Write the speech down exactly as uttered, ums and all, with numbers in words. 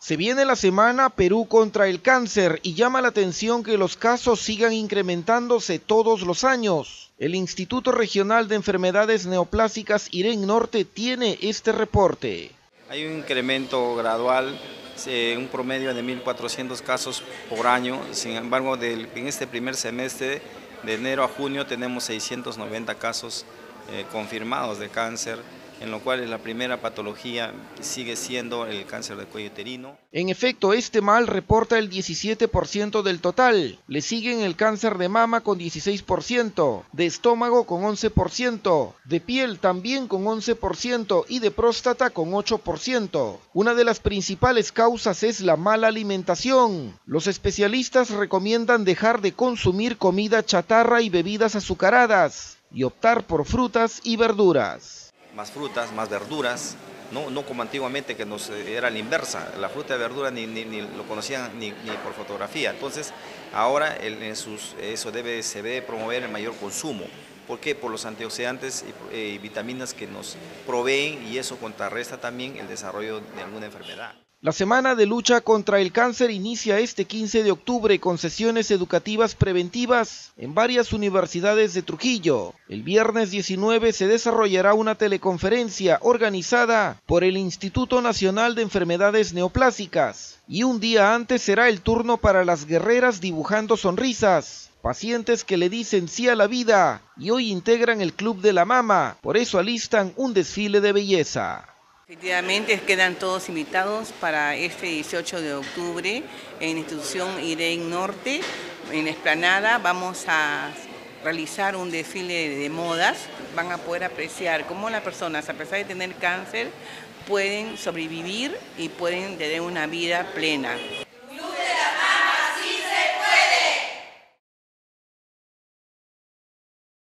Se viene la semana Perú contra el cáncer y llama la atención que los casos sigan incrementándose todos los años. El Instituto Regional de Enfermedades Neoplásicas IREN Norte tiene este reporte. Hay un incremento gradual, un promedio de mil cuatrocientos casos por año. Sin embargo, del, en este primer semestre, de enero a junio, tenemos seiscientos noventa casos eh, confirmados de cáncer, en lo cual la primera patología sigue siendo el cáncer de cuello uterino. En efecto, este mal reporta el diecisiete por ciento del total. Le siguen el cáncer de mama con dieciséis por ciento, de estómago con once por ciento, de piel también con once por ciento y de próstata con ocho por ciento. Una de las principales causas es la mala alimentación. Los especialistas recomiendan dejar de consumir comida chatarra y bebidas azucaradas y optar por frutas y verduras. Más frutas, más verduras, no, no como antiguamente que nos era la inversa, la fruta y verdura ni, ni, ni lo conocían ni, ni por fotografía. Entonces ahora el, en sus, eso debe, se debe promover el mayor consumo. ¿Por qué? Por los antioxidantes y, eh, y vitaminas que nos proveen, y eso contrarresta también el desarrollo de alguna enfermedad. La semana de lucha contra el cáncer inicia este quince de octubre con sesiones educativas preventivas en varias universidades de Trujillo. El viernes diecinueve se desarrollará una teleconferencia organizada por el Instituto Nacional de Enfermedades Neoplásicas. Y un día antes será el turno para las guerreras dibujando sonrisas. Pacientes que le dicen sí a la vida y hoy integran el Club de la Mama, por eso alistan un desfile de belleza. Efectivamente, quedan todos invitados para este dieciocho de octubre en la institución IREN Norte, en la explanada. Vamos a realizar un desfile de modas. Van a poder apreciar cómo las personas, a pesar de tener cáncer, pueden sobrevivir y pueden tener una vida plena.